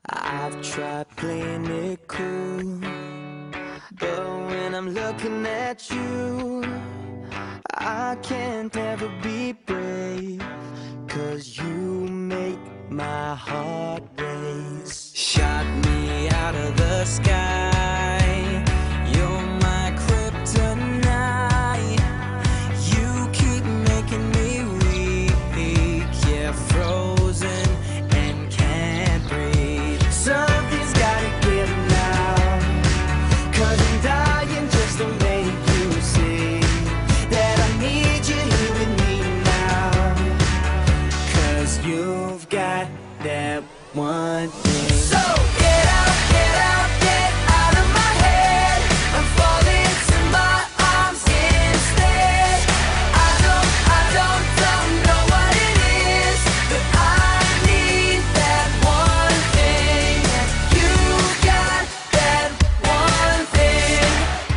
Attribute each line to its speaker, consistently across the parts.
Speaker 1: I've tried playing it cool, but when I'm looking at you, I can't ever be brave, 'cause you make my heart race. Shot me out of the sky, you're my kryptonite. You keep making me weak, yeah, frozen and can't breathe. Something's gotta give now, 'cause I'm dying just to make you see that I need you here with me now. 'Cause you've got that one thing. So get out, get out of my head. I'm falling to my arms instead. I don't know what it is, but I need that one thing. You got that one thing.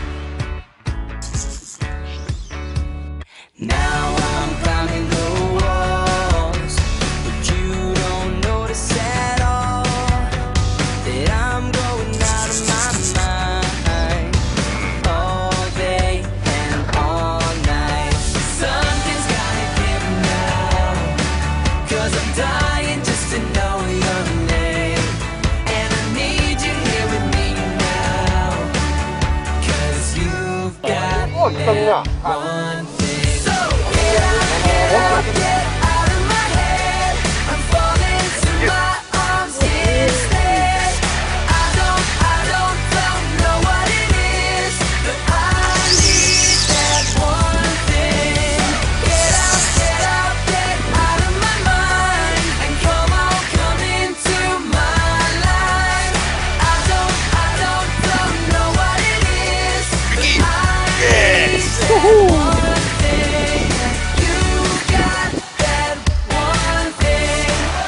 Speaker 1: Now I'm climbing the walls, but you don't notice at all that I'm going out of my mind all day and all night. Something's gotta give now, 'cause I'm dying just to know your name. And I need you here with me now, 'cause you've got that one thing. So get out of my head. I'm falling to my arms instead. I don't know what it is, but I need that one thing. Get out of my mind, and come into my life. I don't know what it is, but I need that one thing. You got that one thing.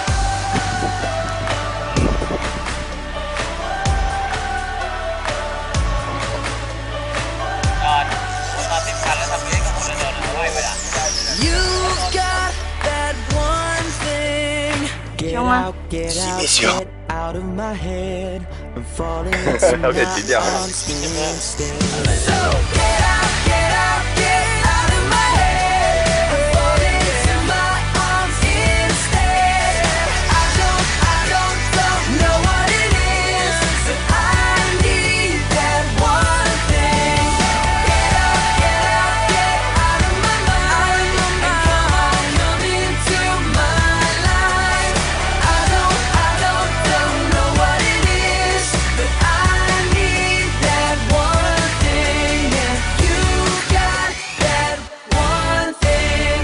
Speaker 1: You got that one thing. Get out of my head. I'm falling into my arms instead. So get out of my head. I'm falling into my arms instead. I don't know what it is, but I need that one thing. Get out of my mind, and come into my life. I don't know what it is, but I need that one thing. Yeah, you got that one thing.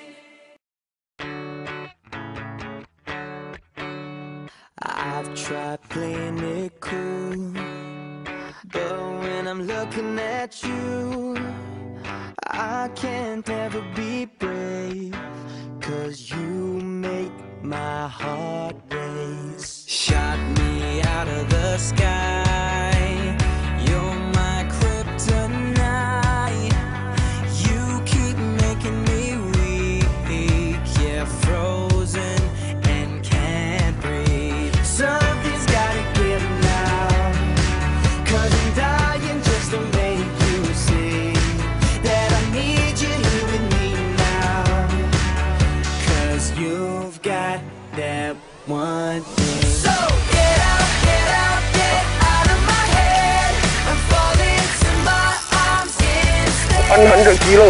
Speaker 1: I've tried playing it cool, but when I'm looking at you, I can't ever be brave, 'cause you make my heart race. Shot me out of the sky, you're my kryptonite. You keep making me weak, yeah, frozen and can't breathe. Something's gotta give now, 'cause I'm dying just to make you see that I need you here with me now. 'Cause you've got that one thing. So get out of my head. I'm falling to my arms instead.
Speaker 2: 100 kilo.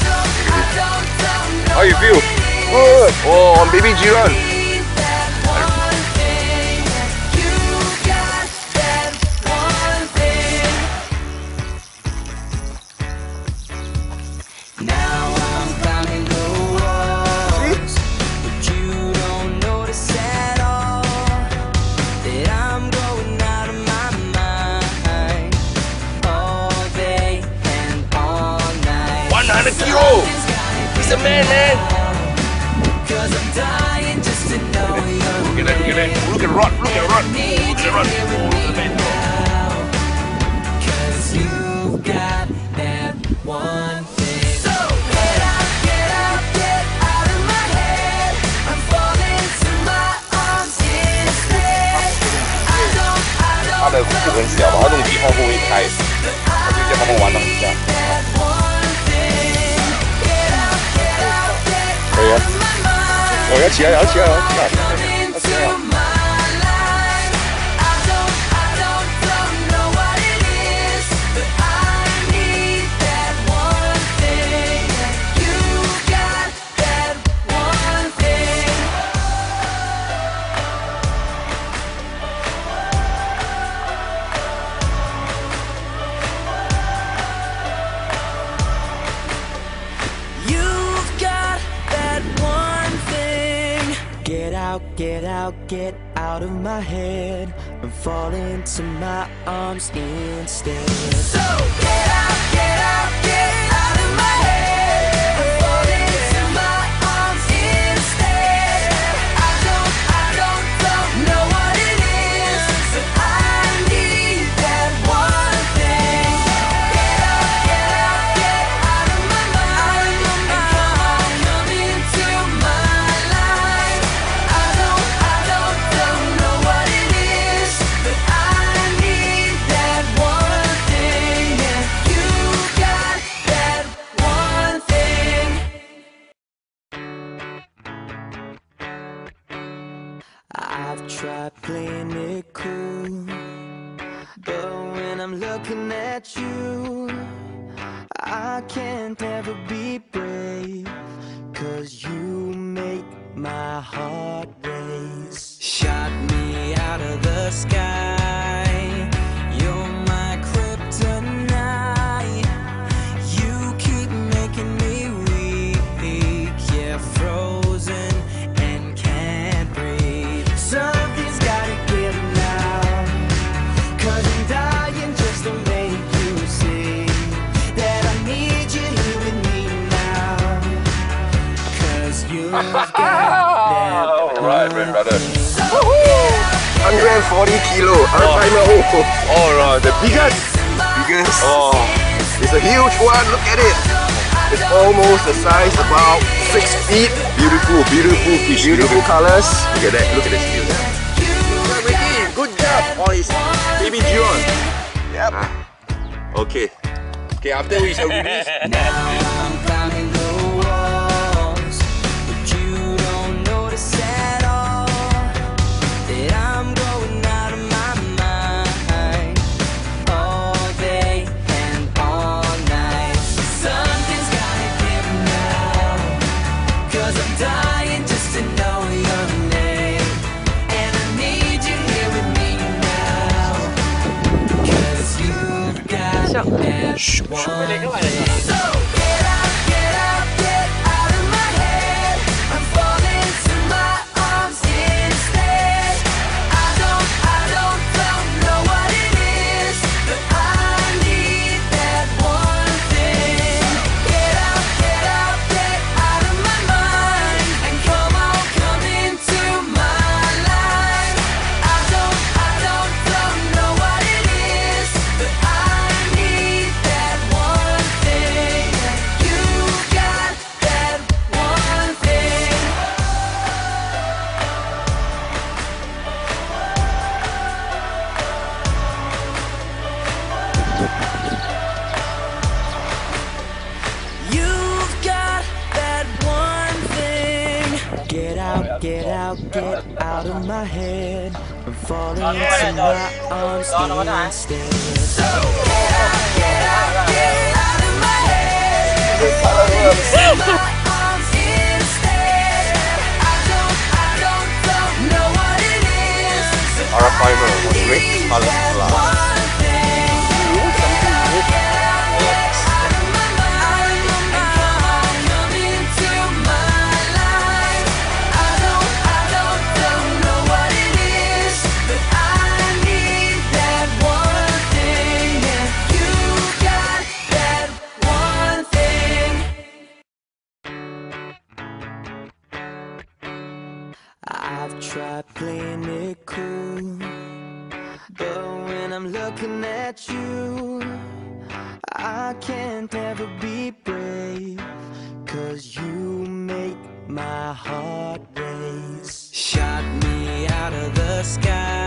Speaker 2: How you feel? Good. Oh, on baby Giron.
Speaker 1: Need that one thing. You got that one thing. Now I'm climbing the walls, but you don't notice at all that I'm going out of my mind all day and all night.
Speaker 2: 100 kilo. He's a man, man.
Speaker 1: 'Cause I'm dying just to know your
Speaker 2: Look at that, look at that. Look at Rod, look at Rod.
Speaker 1: need
Speaker 2: Look
Speaker 1: you
Speaker 2: at Rod.
Speaker 1: here with
Speaker 2: Oh,
Speaker 1: me
Speaker 2: look at that.
Speaker 1: now, 'cause you've got that one thing. So get out of my head. I'm falling to my arms instead. I
Speaker 2: 会不会开？我就叫他们玩了一下。可以啊！我要起来，要起来，要起来，要起来！
Speaker 1: Get out of my head and fall into my arms instead. So get out of my head and fall into my arms instead. I don't know what it is, but I need that one thing. Get out of my mind and come into my life. I don't know what it is, but I need that one thing. And you got that one thing. I've tried playing it cool, but when I'm looking at you, I can't ever be brave, 'cause you make my heart race. Shot me out of the sky, you're my kryptonite. You keep making me weak, yeah, frozen and can't breathe. Something's gotta give now, 'cause I'm dying just to make you see that I need you here with me now. 'Cause you've got that.
Speaker 2: Alright, my brother.
Speaker 3: 140 kilo. Arapaima.
Speaker 2: Oh, the biggest.
Speaker 3: Oh, it's a huge one. Look at it. It's almost the size, about 6 feet.
Speaker 2: Beautiful fish.
Speaker 3: Beautiful colors.
Speaker 2: Look at that. Look at this view.
Speaker 3: Ricky, good job on his baby Giron. Yep.
Speaker 2: Okay. Okay, after we shall release.
Speaker 1: Now I'm climbing the walls, but you don't notice at all that I'm going out of my mind all day and all night. Something's gotta give now, 'cause I'm dying just to know your name, and I need you here with me now, 'cause you've got that one thing. So get out of my head and fall into my arms instead. I don't know what it is, but I need that one thing. Get out of my mind and come into my life. I don't know what it is, but I need that one thing. You got that one thing. You've got that one thing. Get out of my head and fall into my arms instead. So get out of my head and fall into my arms instead. I don't know what it is, but
Speaker 2: Arapaima was
Speaker 1: I
Speaker 2: red
Speaker 1: need
Speaker 2: color
Speaker 1: that
Speaker 2: glass.
Speaker 1: one thing. Out of my mind and come into my life. I don't know what it is, but I need that one thing. And you got that one thing. I've tried playing it cool, but when I'm looking at you, I can't ever be brave, 'cause you make my heart race. Shot me out of the sky,